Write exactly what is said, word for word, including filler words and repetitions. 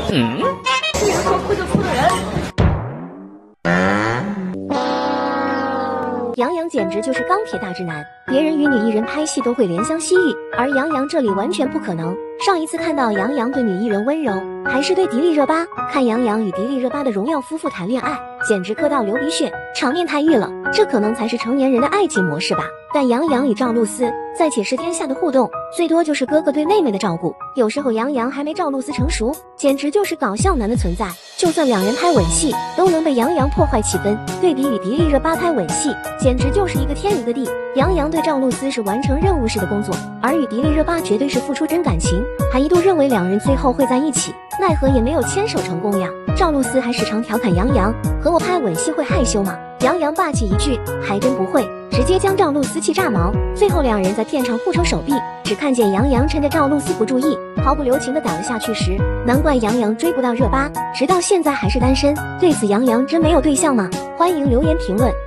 嗯， 脸好会的夫人。 杨洋简直就是钢铁大直男，别人与女艺人拍戏都会怜香惜玉，而杨洋这里完全不可能。上一次看到杨洋对女艺人温柔，还是对迪丽热巴。看杨洋与迪丽热巴的荣耀夫妇谈恋爱，简直磕到流鼻血，场面太欲了。这可能才是成年人的爱情模式吧。但杨洋与赵露思在《且试天下》的互动，最多就是哥哥对妹妹的照顾，有时候杨洋还没赵露思成熟，简直就是搞笑男的存在。就算两人拍吻戏，都能被杨洋破坏气氛。对比与迪丽热巴拍吻戏，简直就是一个天一个地。杨洋对赵露思是完成任务式的工作，而与迪丽热巴绝对是付出真感情，还一度认为两人最后会在一起，奈何也没有牵手成功呀。赵露思还时常调侃杨洋，和我拍吻戏会害羞吗？杨洋霸气一句，还真不会，直接将赵露思气炸毛。最后两人在片场互抽手臂，只看见杨洋趁着赵露思不注意，毫不留情地打了下去时，难怪杨洋追不到热巴，直到现在还是单身。对此杨洋真没有对象吗？欢迎留言评论。